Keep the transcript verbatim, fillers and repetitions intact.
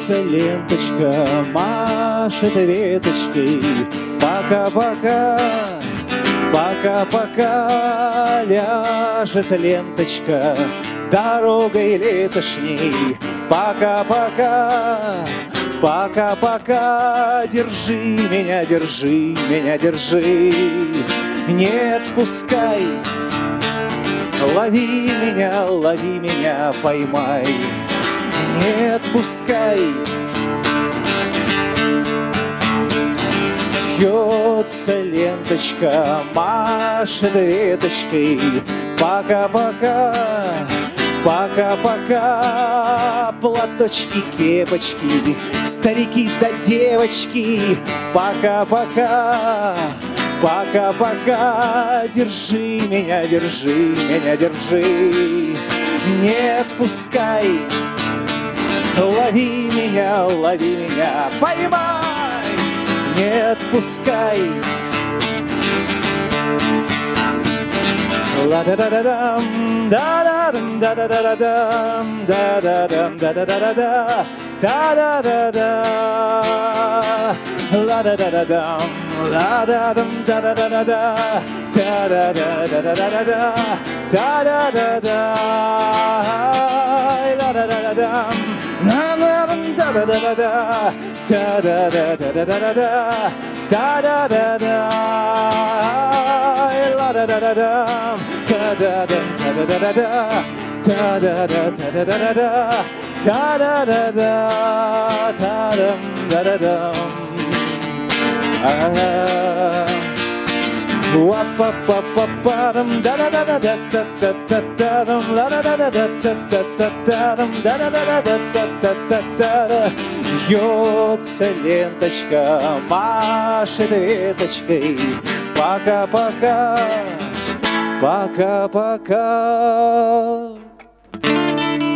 Вьется ленточка, машет веточкой. Пока-пока, пока-пока, ляжет ленточка дорогой летошней. Пока-пока, пока-пока, держи меня, держи меня, держи. Не отпускай, лови меня, лови меня, поймай. Не отпускай. Вьется ленточка, машет веточкой. Пока-пока, пока-пока, платочки, кепочки, старики да девочки. Пока-пока, пока-пока, держи меня, держи меня, держи. Не отпускай, лови меня, лови меня, поймай. Не отпускай. Ла-да-да-да-дам, да-да-дам, да-да-да-да-дам, да-да-дам, да-да-да-да-да, да-да-да-да, ла-да-да-да-дам, ла-да-дам, да-да-да-да-да, да-да-да-да-да-да-да, да-да-да-да, ла-да-да-да-дам, ла-да-дам, да-да-да-да-да, да-да-да-да-да-да-да, да-да-да-да, ла-да-да-да-дам, да-да-дам, да-да-да-да, да-да-да-да-да-да-да, да-да-да-да, та-дам, да-да-дам. Уа-па-па-па-па-дам, да-да-да-да-да-да-да-да-дам, ла-да-да-да-да-да-да-да-дам, да-да-да-да-да-да-да-да. Вьется ленточка, машет веточкой. Пока-пока, пока-пока.